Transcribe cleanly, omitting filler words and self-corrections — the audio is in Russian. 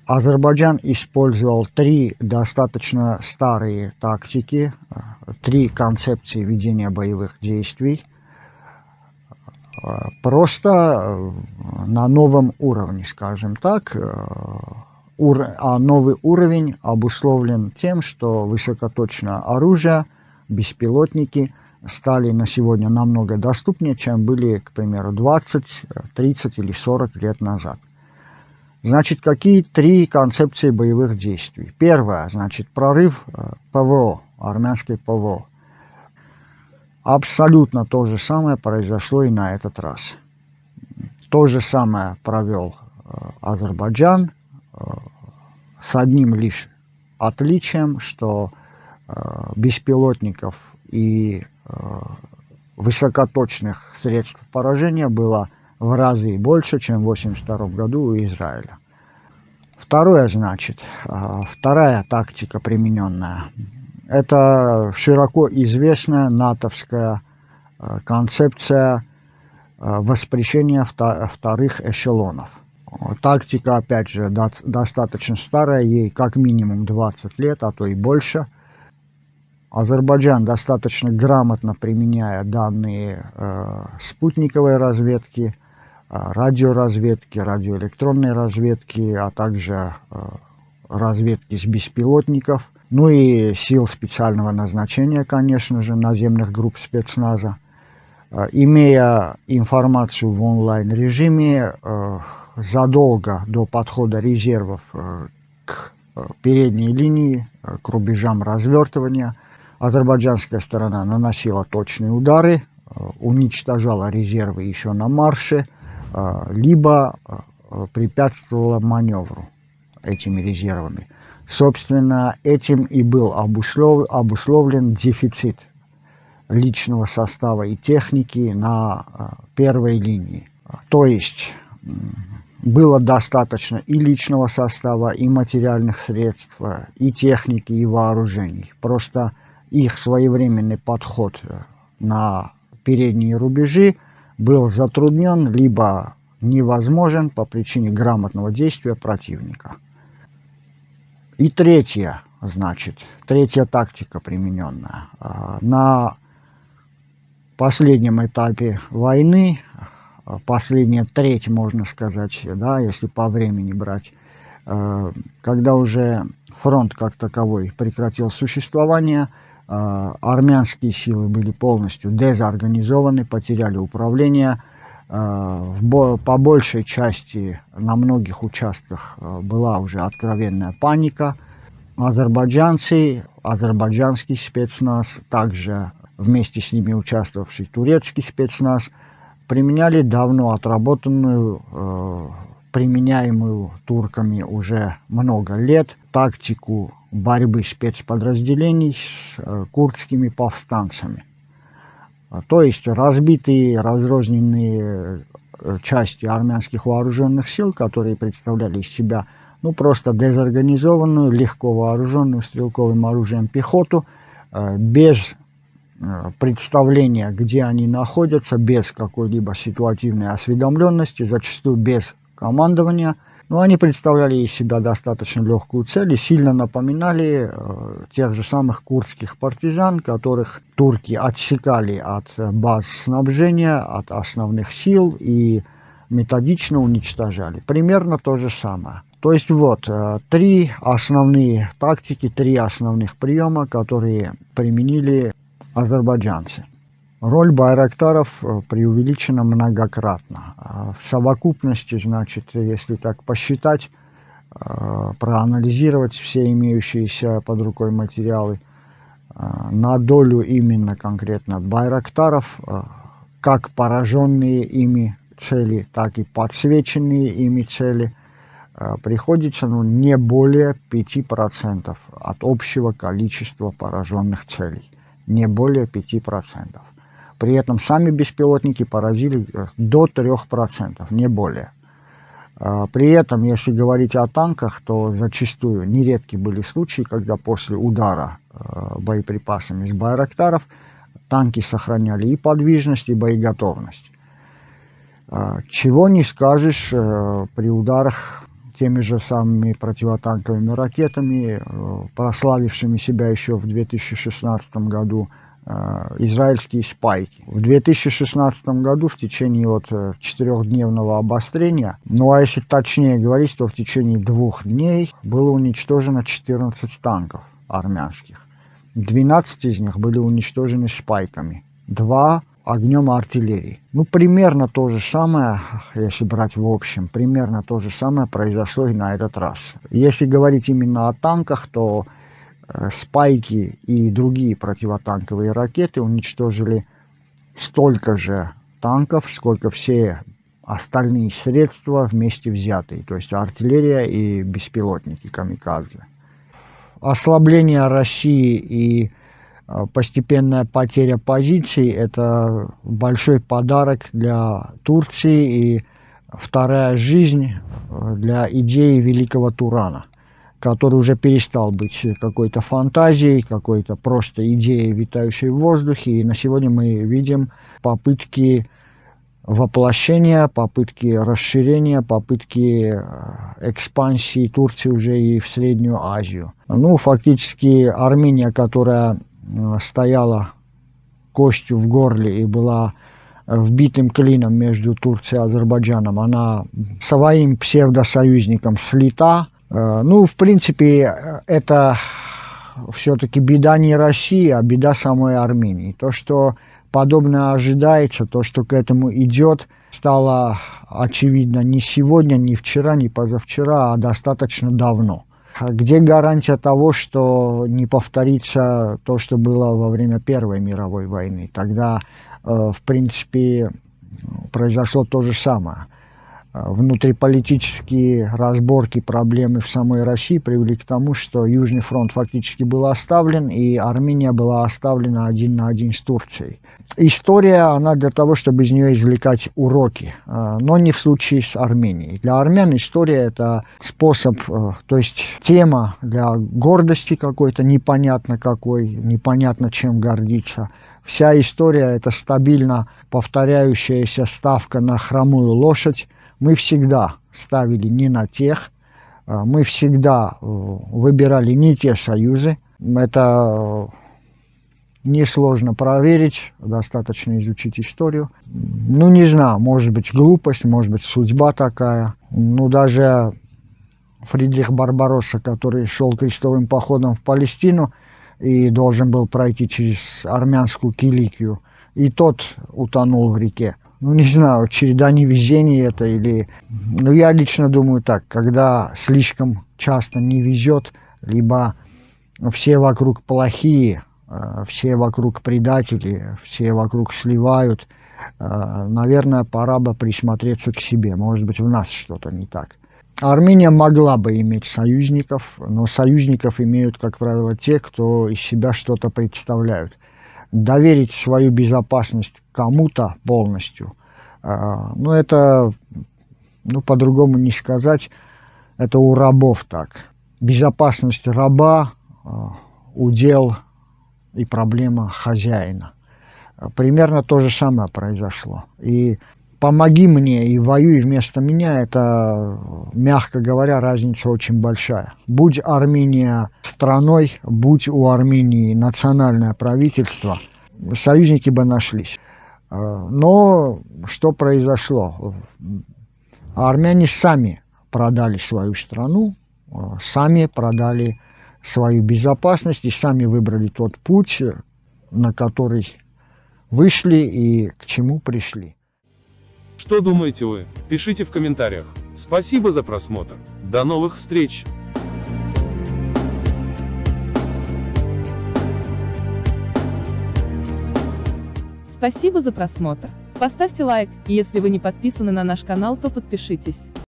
Азербайджан использовал три достаточно старые тактики, три концепции ведения боевых действий, просто на новом уровне, скажем так. А новый уровень обусловлен тем, что высокоточное оружие, беспилотники стали на сегодня намного доступнее, чем были, к примеру, 20, 30 или 40 лет назад. Значит, какие три концепции боевых действий? Первое, значит, прорыв ПВО, армянской ПВО. Абсолютно то же самое произошло и на этот раз. То же самое провел Азербайджан, с одним лишь отличием, что беспилотников и высокоточных средств поражения было в разы больше, чем в 1982 году у Израиля. Второе, значит, вторая тактика примененная, это широко известная натовская концепция воспрещения вторых эшелонов. Тактика, опять же, достаточно старая, ей как минимум 20 лет, а то и больше. Азербайджан достаточно грамотно, применяя данные спутниковой разведки, радиоразведки, радиоэлектронной разведки, а также разведки с беспилотников, ну и сил специального назначения, конечно же, наземных групп спецназа, имея информацию в онлайн-режиме задолго до подхода резервов к передней линии, к рубежам развертывания, азербайджанская сторона наносила точные удары, уничтожала резервы еще на марше, либо препятствовала маневру этими резервами. Собственно, этим и был обусловлен дефицит личного состава и техники на первой линии. То есть было достаточно и личного состава, и материальных средств, и техники, и вооружений. Просто их своевременный подход на передние рубежи был затруднен, либо невозможен по причине грамотного действия противника. И третья тактика примененная. На последнем этапе войны, последняя треть, можно сказать, да, если по времени брать, когда уже фронт как таковой прекратил существование, армянские силы были полностью дезорганизованы, потеряли управление. По большей части на многих участках была уже откровенная паника. Азербайджанцы, азербайджанский спецназ, также вместе с ними участвовавший турецкий спецназ, применяли давно отработанную, применяемую турками уже много лет, тактику борьбы спецподразделений с курдскими повстанцами. То есть разбитые, разрозненные части армянских вооруженных сил, которые представляли из себя просто дезорганизованную, легко вооруженную стрелковым оружием пехоту, без представления, где они находятся, без какой-либо ситуативной осведомленности, зачастую без командования. Но они представляли из себя достаточно легкую цель и сильно напоминали тех же самых курдских партизан, которых турки отсекали от баз снабжения, от основных сил и методично уничтожали. Примерно то же самое. То есть вот три основные тактики, три основных приема, которые применили азербайджанцы. Роль байрактаров преувеличена многократно. В совокупности, значит, если так посчитать, проанализировать все имеющиеся под рукой материалы, на долю именно конкретно байрактаров, как пораженные ими цели, так и подсвеченные ими цели, приходится не более 5% от общего количества пораженных целей. Не более 5%. При этом сами беспилотники поразили до 3%, не более. При этом, если говорить о танках, то зачастую нередки были случаи, когда после удара боеприпасами с байрактаров танки сохраняли и подвижность, и боеготовность. Чего не скажешь при ударах теми же самыми противотанковыми ракетами, прославившими себя еще в 2016 году, израильские спайки. В 2016 году в течение четырехдневного обострения, ну а если точнее говорить, то в течение 2 дней было уничтожено 14 танков армянских. 12 из них были уничтожены спайками, 2 огнем артиллерии. Ну, примерно то же самое, если брать в общем, примерно то же самое произошло и на этот раз. Если говорить именно о танках, то спайки и другие противотанковые ракеты уничтожили столько же танков, сколько все остальные средства вместе взятые, то есть артиллерия и беспилотники камикадзе. Ослабление России и постепенная потеря позиций – это большой подарок для Турции и вторая жизнь для идеи великого Турана, который уже перестал быть какой-то фантазией, какой-то просто идеей, витающей в воздухе. И на сегодня мы видим попытки воплощения, попытки расширения, попытки экспансии Турции уже и в Среднюю Азию. Ну, фактически Армения, которая стояла костью в горле и была вбитым клином между Турцией и Азербайджаном, она своим псевдосоюзником слита. Ну, в принципе, это все-таки беда не России, а беда самой Армении. То, что подобное ожидается, то, что к этому идет, стало очевидно не сегодня, не вчера, не позавчера, а достаточно давно. Где гарантия того, что не повторится то, что было во время Первой мировой войны? Тогда, в принципе, произошло то же самое. Внутриполитические разборки, проблемы в самой России привели к тому, что Южный фронт фактически был оставлен, и Армения была оставлена 1 на 1 с Турцией. История, она для того, чтобы из нее извлекать уроки, но не в случае с Арменией. Для армян история – это способ, то есть тема для гордости какой-то, непонятно какой, непонятно чем гордиться. Вся история – это стабильно повторяющаяся ставка на хромую лошадь. Мы всегда ставили не на тех, мы всегда выбирали не те союзы. Это несложно проверить, достаточно изучить историю. Ну, не знаю, может быть глупость, может быть судьба такая. Ну, даже Фридрих Барбаросса, который шел крестовым походом в Палестину и должен был пройти через армянскую Киликию, и тот утонул в реке. Ну, не знаю, череда невезений это или... Ну, я лично думаю так, когда слишком часто не везет, либо все вокруг плохие, все вокруг предатели, все вокруг сливают, наверное, пора бы присмотреться к себе. Может быть, в нас что-то не так. Армения могла бы иметь союзников, но союзников имеют, как правило, те, кто из себя что-то представляют. Доверить свою безопасность кому-то полностью, ну это, ну по-другому не сказать, это у рабов так. Безопасность раба удел и проблема хозяина. Примерно то же самое произошло. И помоги мне и воюй вместо меня, это, мягко говоря, разница очень большая. Будь Армения страной, будь у Армении национальное правительство, союзники бы нашлись. Но что произошло? Армяне сами продали свою страну, сами продали свою безопасность и сами выбрали тот путь, на который вышли и к чему пришли. Что думаете вы? Пишите в комментариях. Спасибо за просмотр. До новых встреч! Спасибо за просмотр. Поставьте лайк, и если вы не подписаны на наш канал, то подпишитесь.